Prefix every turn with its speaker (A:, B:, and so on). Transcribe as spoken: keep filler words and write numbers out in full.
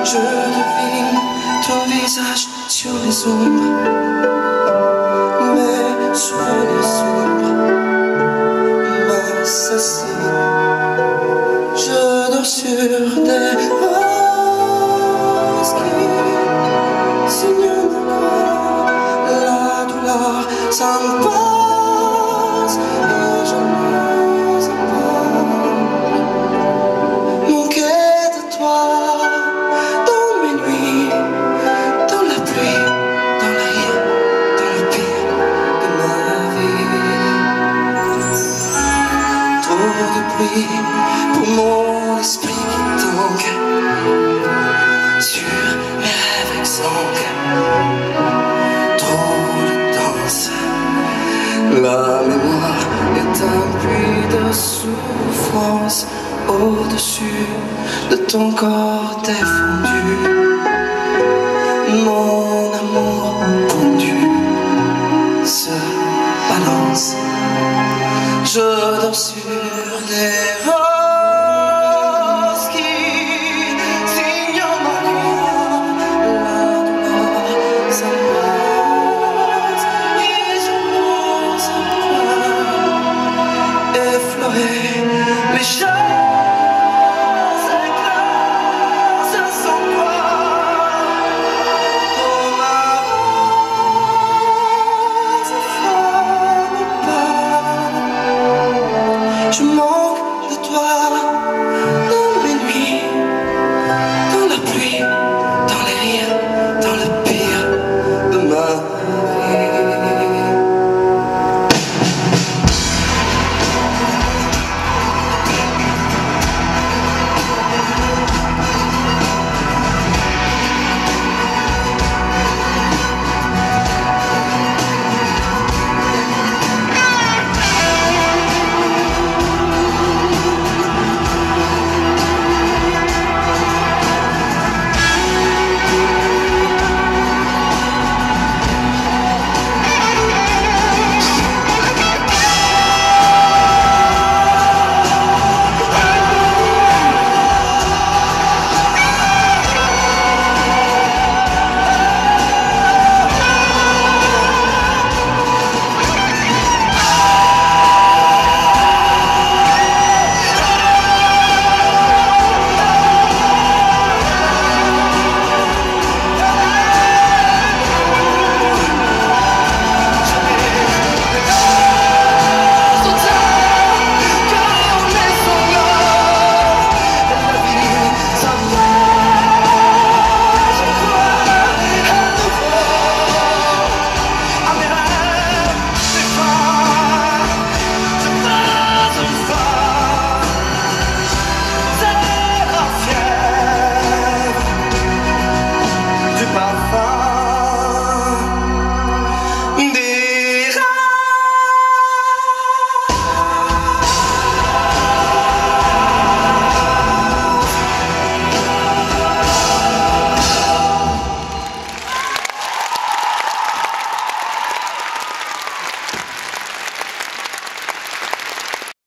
A: Je devine ton visage sur les ombres, mes souvenirs sombres m'assassinent. Je dors sur des roses qui signent de quoi la douleur s'impose et je nous emporte. Manquer de toi dans mes nuits, dans la pluie, dans la rire, dans le pire de ma vie. Trop de bruit pour mon esprit qui tangue sur mes rêves exsangues. Trop de danse, la mémoire est un puits de souffrance au-dessus de ton corps défendu.